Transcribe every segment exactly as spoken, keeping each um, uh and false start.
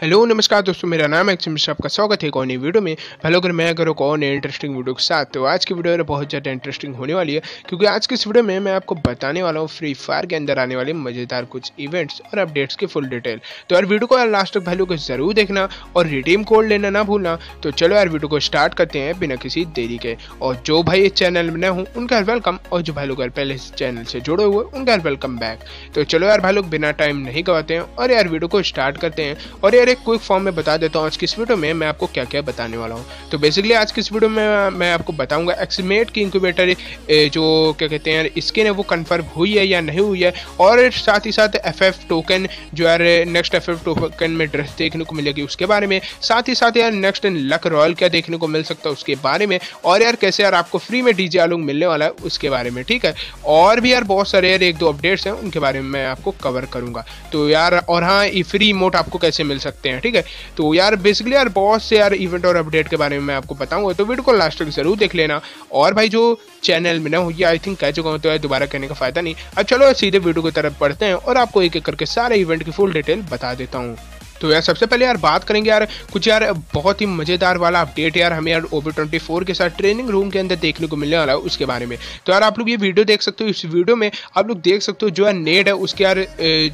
Hello नमस्कार दोस्तों, मेरा नाम है एक्सिम। आपका स्वागत है एक और नई वीडियो में। हेलो, अगर मैं करूँ और नई इंटरेस्टिंग वीडियो के साथ, तो आज की वीडियो में बहुत ज़्यादा इंटरेस्टिंग होने वाली है, क्योंकि आज की इस वीडियो में मैं आपको बताने वाला हूँ फ्री फायर के अंदर आने वाले मज़ेदार कुछ इवेंट्स और अपडेट्स की फुल डिटेल। तो यार वीडियो को यार लास्ट तक भाई को जरूर देखना और रिडीम कोड लेना ना भूलना। तो चलो यार वीडियो को स्टार्ट करते हैं बिना किसी देरी के। और जो भाई इस चैनल में नए हूँ उनका वेलकम, और जो भाई लोग पहले इस चैनल से जुड़े हुए उनका वेलकम बैक। तो चलो यार भाई लोग बिना टाइम नहीं गवाते हैं और यार वीडियो को स्टार्ट करते हैं। और यार एक क्विक फॉर्म में बता देता हूँ आज की इस वीडियो में मैं आपको क्या क्या बताने वाला हूँ। तो बेसिकली आज की इस वीडियो में मैं आपको बताऊंगा एक्समेट की इंक्यूबेटर जो क्या कहते हैं स्किन है वो कंफर्म हुई है या नहीं हुई है, और साथ ही साथ एफएफ टोकन जो यार नेक्स्ट एफएफ टोकन में ड्रेस देखने को मिलेगी उसके बारे में, साथ ही साथ यार नेक्स्ट लक रॉयल क्या देखने को मिल सकता है उसके बारे में, और यार कैसे यार आपको फ्री में डीजे आलूंग मिलने वाला है उसके बारे में। ठीक है, और भी यार बहुत सारे यार एक दो अपडेट्स हैं उनके बारे में मैं आपको कवर करूंगा। तो यार और हाँ, ये फ्री इमोट आपको कैसे मिल सकते हैं। ठीक है, तो यार बेसिकली यार बहुत से यार इवेंट और अपडेट के बारे में मैं आपको बताऊंगा, तो वीडियो को लास्ट तक जरूर देख लेना। और भाई जो चैनल में ना हो ये आई थिंक कह चुका हूँ, तो यार दोबारा कहने का फायदा नहीं। अब चलो सीधे वीडियो की तरफ बढ़ते हैं और आपको एक एक करके सारे इवेंट की फुल डिटेल बता देता हूँ। तो यार सबसे पहले यार बात करेंगे यार कुछ यार बहुत ही मज़ेदार वाला अपडेट यार हमें यार ओबी ट्वेंटी फोर के साथ ट्रेनिंग रूम के अंदर देखने को मिलने वाला है उसके बारे में। तो यार आप लोग ये वीडियो देख सकते हो, इस वीडियो में आप लोग देख सकते हो जो यार नेड है उसके यार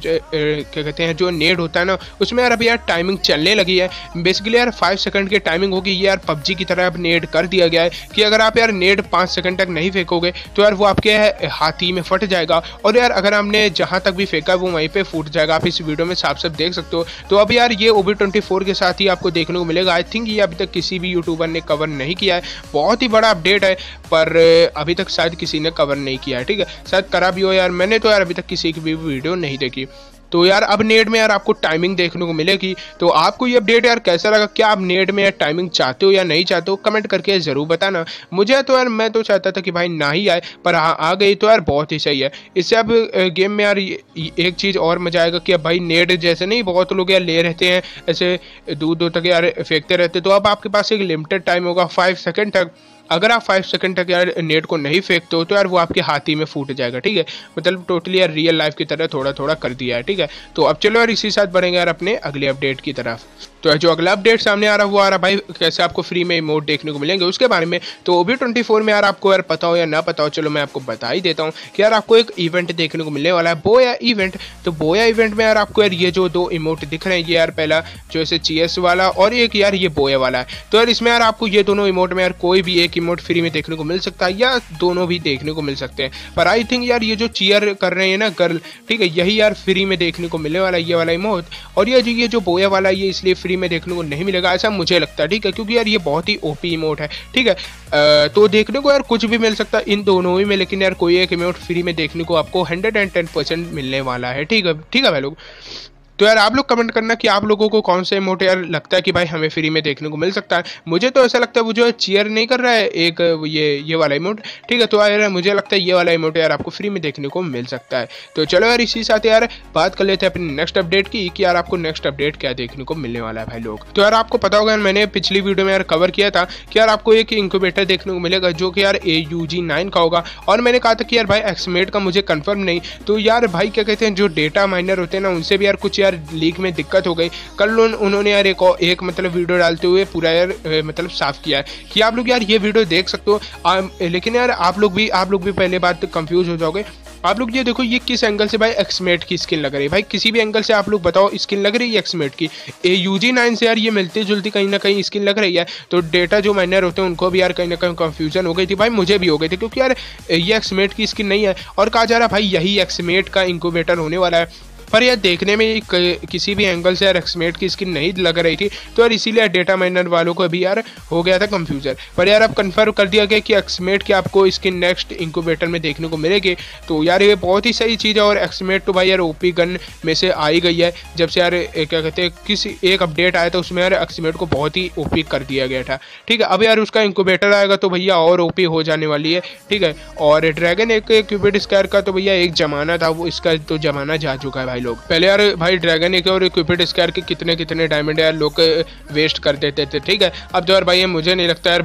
क्या कहते हैं जो नेड होता है ना उसमें यार अभी यार टाइमिंग चलने लगी है। बेसिकली यार फाइव सेकंड की टाइमिंग होगी। ये यार पबजी की तरह अब नेड कर दिया गया है कि अगर आप यार नेड पाँच सेकंड तक नहीं फेंकोगे तो यार वो आपके हाथी में फट जाएगा, और यार अगर हमने जहाँ तक भी फेंका वो वहीं पर फूट जाएगा। आप इस वीडियो में साफ साफ देख सकते हो। तो अब यार ये ओबी ट्वेंटी फोर के साथ ही आपको देखने को मिलेगा। आई थिंक ये अभी तक किसी भी यूट्यूबर ने कवर नहीं किया है। बहुत ही बड़ा अपडेट है, पर अभी तक शायद किसी ने कवर नहीं किया है। ठीक है, शायद करा भी हो यार, मैंने तो यार अभी तक किसी की भी वीडियो नहीं देखी। तो यार अब नेट में यार आपको टाइमिंग देखने को मिलेगी। तो आपको ये अपडेट यार कैसा लगा? क्या आप नेट में यार टाइमिंग चाहते हो या नहीं चाहते हो? कमेंट करके ज़रूर बताना। मुझे तो यार मैं तो चाहता था कि भाई ना ही आए, पर हाँ आ गई तो यार बहुत ही सही है। इससे अब गेम में यार एक चीज़ और मजा आएगा कि अब भाई नेट जैसे नहीं बहुत लोग यार ले रहते हैं ऐसे दूर दूर तक यार फेंकते रहते, तो अब आपके पास एक लिमिटेड टाइम होगा फाइव सेकेंड तक। अगर आप फाइव सेकंड तक यार नेट को नहीं फेंकते हो तो यार वो आपके हाथी में फूट जाएगा। ठीक है, मतलब टोटली यार रियल लाइफ की तरह थोड़ा थोड़ा कर दिया है। ठीक है, तो अब चलो यार इसी साथ बढ़ेंगे यार अपने अगले अपडेट की तरफ। तो जो अगला अपडेट सामने आ रहा है वो आ रहा भाई कैसे आपको फ्री में इमोट देखने को मिलेंगे उसके बारे में। तो ओबी ट्वेंटी फोर में यार आपको यार पता हो या ना पता हो, चलो मैं आपको बता ही देता हूँ कि यार आपको एक इवेंट देखने को मिलने वाला है, बोया इवेंट। तो बोया इवेंट में यार आपको यार ये जो दो इमोट दिख रहे हैं, ये यार पहला जो ऐसे चीएस वाला और एक यार ये बोया वाला है। तो यार इसमें यार आपको ये दोनों इमोट में यार कोई भी एक इमोट फ्री में देखने को मिल सकता है या दोनों भी देखने को मिल सकते हैं। पर आई थिंक यार ये जो चीयर कर रहे हैं ना गर्ल, ठीक है, यही यार फ्री में देखने को मिलने वाला है ये वाला इमोट। और ये जो ये जो बोया वाला ये इसलिए फ्री में देखने को नहीं मिलेगा ऐसा मुझे लगता है। ठीक है, क्योंकि यार ये बहुत ही ओपी इमोट है। ठीक है, आ, तो देखने को यार कुछ भी मिल सकता है इन दोनों ही में, लेकिन यार कोई एक इमोट फ्री में देखने को आपको हंड्रेड एंड टेन परसेंट मिलने वाला है। ठीक है ठीक है भाई लोग। तो यार आप लोग कमेंट करना कि आप लोगों को कौन सा इमोट यार लगता है कि भाई हमें फ्री में देखने को मिल सकता है। मुझे तो ऐसा लगता है वो जो चीयर नहीं कर रहा है एक ये ये वाला इमोट, ठीक है, तो यार मुझे लगता है ये वाला इमोट यार आपको फ्री में देखने को मिल सकता है। तो चलो यार इसी साथ यार बात कर लेते हैं अपनी नेक्स्ट अपडेट की कि यार आपको नेक्स्ट अपडेट क्या देखने को मिलने वाला है भाई लोग। तो यार आपको पता होगा मैंने पिछली वीडियो में यार कवर किया था कि यार आपको एक इंक्यूबेटर देखने को मिलेगा जो कि यार ए यू जी नाइन का होगा, और मैंने कहा था कि यार भाई एक्समेट का मुझे कन्फर्म नहीं। तो यार भाई क्या कहते हैं जो डेटा माइनर होते हैं ना उनसे भी यार कुछ यार लीक में दिक्कत हो गई। कल उन्होंने यार एक एक मतलब वीडियो डालते हुए पूरा यार मतलब साफ किया है कि आप लोग यार ये वीडियो देख सकते हो। आ, लेकिन यार आप लोग भी आप लोग भी पहले बात कंफ्यूज हो जाओगे। आप लोग ये देखो ये किस एंगल से भाई एक्समेट की स्किन लग रही है। भाई किसी भी एंगल से आप लोग बताओ स्किन लग रही है एक्समेट की। ए यू जी नाइन से यार ये मिलती जुलती कहीं ना कहीं स्किन लग रही है। तो डेटा जो माइनर होते हैं उनको भी यार कहीं ना कहीं कंफ्यूजन हो गई थी। भाई मुझे भी हो गई थी क्योंकि यार ये एक्समेट की स्किन नहीं है और कहा जा रहा है भाई यही एक्समेट का इंक्यूबेटर होने वाला है। पर यार देखने में किसी भी एंगल से यार एक्समेट की स्किन नहीं लग रही थी, तो यार इसीलिए डेटा माइनर वालों को भी यार हो गया था कंफ्यूजन। पर यार अब कंफर्म कर दिया गया कि एक्समेट की आपको स्किन नेक्स्ट इंक्यूबेटर में देखने को मिलेगी। तो यार ये बहुत ही सही चीज़ है, और एक्समेट तो भाई यार ओपी गन में से आई गई है। जब से यार क्या कहते हैं किसी एक अपडेट आया था उसमें यार एक्समेट को बहुत ही ओपी कर दिया गया था। ठीक है, अब यार उसका इंक्यूबेटर आएगा तो भैया और ओपी हो जाने वाली है। ठीक है, और ड्रैगन एक क्यूबिड स्क्वायर का तो भैया एक जमाना था, वो इसका तो जमाना जा चुका है भाई लोग। पहले यार भाई ड्रैगन एक और क्यूपिड स्क्वायर के कितने कितने डायमंड यार लोग वेस्ट कर देते थे। ठीक है, अब तो यार भाई मुझे नहीं लगता यार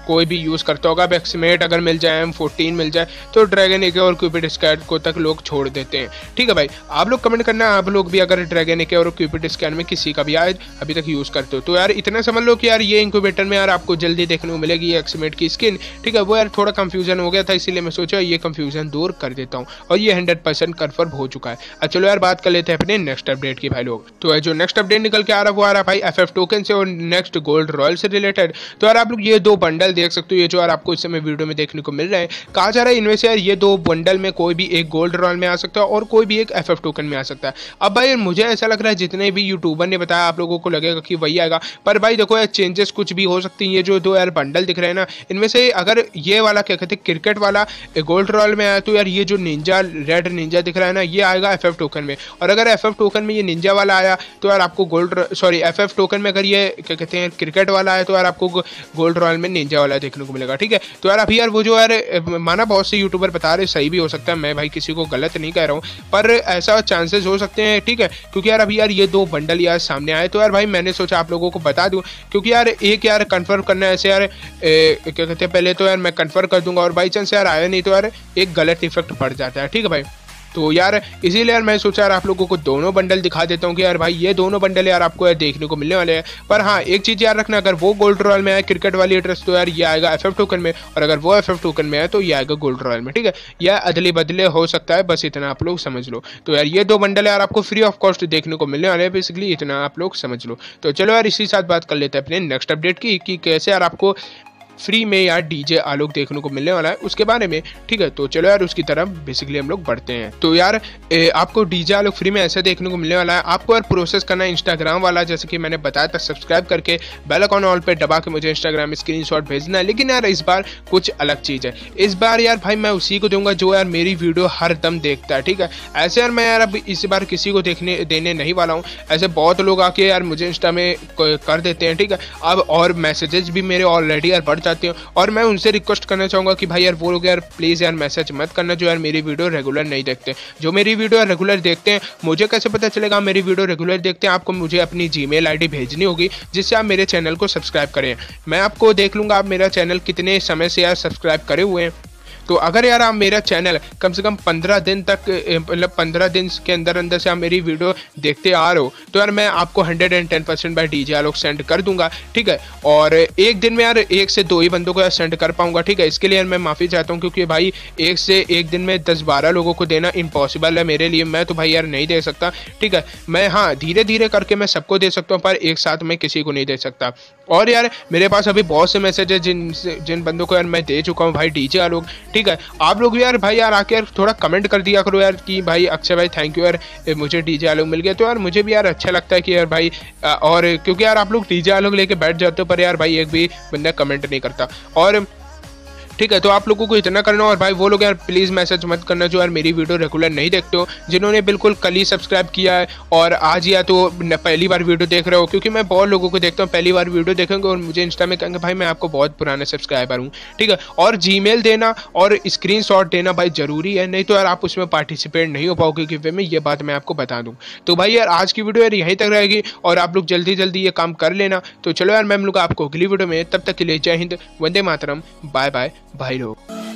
कोई भी यूज़ करता होगा। बैक्समेट अगर मिल जाए, एम फोर्टीन मिल जाए, तो ड्रैगन ए के और क्यूपिड स्कैन को तक लोग छोड़ देते हैं। ठीक है भाई, आप लोग कमेंट करना आप लोग भी अगर ड्रैगन ए के और क्यूपिड स्कैन में किसी का भी आज अभी तक यूज़ करते हो। तो यार इतना समझ लो कि यार ये इंक्यूबेटर में यार आपको जल्दी देखने को मिलेगी एक्समेट की स्किन। ठीक है, वो यार थोड़ा कंफ्यूजन हो गया था, इसीलिए मैं सोचा ये कंफ्यूजन दूर कर देता हूँ, और ये हंड्रेड परसेंट कन्फर्म हो चुका है। अब चलो यार बात कर लेते हैं अपने नेक्स्ट अपडेट की भाई लोग। तो जो नेक्स्ट अपडेट निकल के आ रहा है वो आ रहा है भाई एफ एफ टोकन से और नेक्स्ट गोल्ड रॉयल से रिलेटेड। तो यार आप लोग ये दो बंडल देख सकते हो, ये जो यार आपको इस समय वीडियो में देखने को मिल रहे हैं। कहा जा रहा है इनमें से यार ये दो बंडल में कोई भी एक गोल्ड रॉयल में आ सकता है और कोई भी एक एफ एफ टोकन में आ सकता है। अब भाई मुझे ऐसा लग रहा है जितने भी यूट्यूबर ने बताया आप लोगों को लगेगा कि वही आएगा, पर भाई देखो यार चेंजेस कुछ भी हो सकती है। ये जो दो यार बंडल दिख रहे हैं ना, इनमें से अगर ये वाला क्या कहते हैं क्रिकेट वाला गोल्ड रॉयल में आया तो यार ये जो निंजा रेड निंजा दिख रहा है ना, ये आएगा एफ एफ टोकन में। और अगर एफ एफ टोकन में ये निंजा वाला आया तो यार आपको gold sorry F F token में अगर ये क्या कहते हैं क्रिकेट वाला आया तो यार आपको गोल्ड रॉयल में निंजा वाला देखने को मिलेगा। ठीक है, तो यार अभी यार वो जो यार माना बहुत से यूट्यूबर बता रहे सही भी हो सकता है, मैं भाई किसी को गलत नहीं कह रहा हूँ, पर ऐसा चांसेस हो सकते हैं। ठीक है, क्योंकि यार अभी यार ये दो बंडल यार सामने आए तो यार भाई मैंने सोचा आप लोगों को बता दूं, क्योंकि यार एक यार कंफर्म करना है ऐसे यार ए, क्या कहते हैं पहले तो यार मैं कंफर्म कर दूंगा और बाई चांस यार आया नहीं तो यार एक गलत इफेक्ट पड़ जाता है। ठीक है भाई, तो यार इसीलिए यार मैं सोचा यार आप लोगों को दोनों बंडल दिखा देता हूँ कि यार भाई ये दोनों बंडल यार आपको यार देखने को मिलने वाले हैं। पर हाँ एक चीज़ याद रखना, अगर वो गोल्ड रॉयल में आए क्रिकेट वाली एड्रेस तो यार ये आएगा एफ एफ टोकन में, और अगर वो एफ एफ टोकन में आए तो ये आएगा गोल्ड रॉयल में। ठीक है, यह अदले बदले हो सकता है, बस इतना आप लोग समझ लो। तो यार ये दो बंडल यार आपको फ्री ऑफ कॉस्ट देखने को मिलने वाले हैं, बेसिकली इतना आप लोग समझ लो। तो चलो यार इसी साथ बात कर लेते हैं अपने नेक्स्ट अपडेट की कि कैसे यार आपको फ्री में यार डीजे आलोक देखने को मिलने वाला है उसके बारे में। ठीक है, तो चलो यार उसकी तरफ बेसिकली हम लोग बढ़ते हैं। तो यार ए, आपको डीजे आलोक फ्री में ऐसे देखने को मिलने वाला है। आपको यार प्रोसेस करना है इंस्टाग्राम वाला, जैसे कि मैंने बताया था, सब्सक्राइब करके बेल आइकन ऑल पे दबा के मुझे इंस्टाग्राम में स्क्रीनशॉट भेजना है। लेकिन यार इस बार कुछ अलग चीज़ है, इस बार यार भाई मैं उसी को दूंगा जो यार मेरी वीडियो हर दम देखता है। ठीक है, ऐसे यार मैं यार अब इस बार किसी को देखने देने नहीं वाला हूँ। ऐसे बहुत लोग आके यार मुझे इंस्टा में कर देते हैं। ठीक है, अब और मैसेजेस भी मेरे ऑलरेडी यार बढ़ जाते हैं, और मैं उनसे रिक्वेस्ट करना चाहूँगा कि भाई यार वो लोग यार प्लीज़ यार मैसेज मत करना जो यार मेरी वीडियो रेगुलर नहीं देखते। जो मेरी वीडियो यार रेगुलर देखते हैं, मुझे कैसे पता चलेगा मेरी वीडियो रेगुलर देखते हैं? आपको मुझे अपनी जीमेल आईडी भेजनी होगी जिससे आप मेरे चैनल को सब्सक्राइब करें। मैं आपको देख लूँगा आप मेरा चैनल कितने समय से यार सब्सक्राइब करे हुए हैं। तो अगर यार आप मेरा चैनल कम से कम पंद्रह दिन तक मतलब पंद्रह दिन के अंदर अंदर से आप मेरी वीडियो देखते आ रहे हो तो यार मैं आपको hundred and ten percent by DJ Alok send कर दूंगा। ठीक है, और एक दिन में यार एक से दो ही बंदों को यार सेंड कर पाऊंगा। ठीक है, इसके लिए यार मैं माफ़ी चाहता हूँ, क्योंकि भाई एक से एक दिन में दस बारह लोगों को देना इम्पॉसिबल है मेरे लिए। मैं तो भाई यार नहीं दे सकता। ठीक है, मैं हाँ धीरे धीरे करके मैं सबको दे सकता हूँ, पर एक साथ मैं किसी को नहीं दे सकता। और यार मेरे पास अभी बहुत से मैसेज है जिन जिन बंदों को यार मैं दे चुका हूँ भाई डीजे आलोक। ठीक है, आप लोग यार भाई यार आके यार थोड़ा कमेंट कर दिया करो यार कि भाई अक्षय भाई थैंक यू यार मुझे डीजे आलोक मिल गया। तो यार मुझे भी यार अच्छा लगता है कि यार भाई, और क्योंकि यार आप लोग डीजे आलोक लेके बैठ जाते हो पर यार भाई एक भी बंदा कमेंट नहीं करता। और ठीक है, तो आप लोगों को इतना करना, और भाई वो लोग यार प्लीज़ मैसेज मत करना जो यार मेरी वीडियो रेगुलर नहीं देखते हो, जिन्होंने बिल्कुल कल ही सब्सक्राइब किया है और आज या तो पहली बार वीडियो देख रहे हो। क्योंकि मैं बहुत लोगों को देखता हूँ पहली बार वीडियो देखेंगे और मुझे इंस्टा में कहेंगे भाई मैं आपको बहुत पुराने सब्सक्राइबर हूँ। ठीक है, और जीमेल देना और स्क्रीनशॉट देना भाई ज़रूरी है, नहीं तो यार आप उसमें पार्टिसिपेट नहीं हो पाओगे कि वे में ये बात मैं आपको बता दूँ। तो भाई यार आज की वीडियो यार यहीं तक रहेगी और आप लोग जल्दी जल्दी ये काम कर लेना। तो चलो यार मैं मिलूंगा आपको अगली वीडियो में, तब तक के लिए जय हिंद, वंदे मातरम, बाय बाय भाई लोग।